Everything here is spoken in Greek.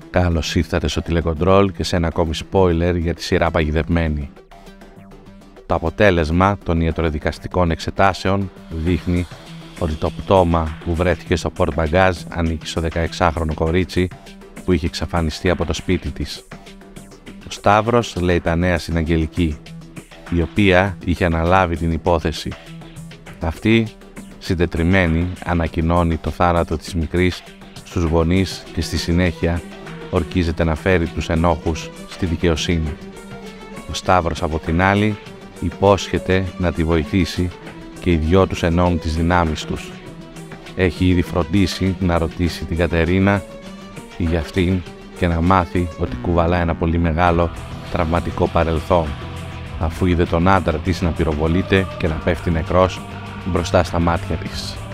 Καλώς ήρθατε στο τηλεκοντρόλ και σε ένα ακόμη spoiler για τη σειρά Παγιδευμένη. Το αποτέλεσμα των ιατροδικαστικών εξετάσεων δείχνει ότι το πτώμα που βρέθηκε στο πορτμπαγκάζ ανήκει στο 16χρονο κορίτσι που είχε εξαφανιστεί από το σπίτι της. Ο Σταύρος λέει τα νέα στην Αγγελική, η οποία είχε αναλάβει την υπόθεση. Αυτή, συντετριμμένη, ανακοινώνει το θάνατο της μικρής στους γονείς και στη συνέχεια ορκίζεται να φέρει τους ενόχους στη δικαιοσύνη. Ο Σταύρος από την άλλη υπόσχεται να τη βοηθήσει και οι δυο τους ενώνουν τις δυνάμεις τους. Έχει ήδη φροντίσει να ρωτήσει την Κατερίνα για αυτήν και να μάθει ότι κουβαλά ένα πολύ μεγάλο τραυματικό παρελθόν, αφού είδε τον άντρα της να πυροβολείται και να πέφτει νεκρός μπροστά στα μάτια της.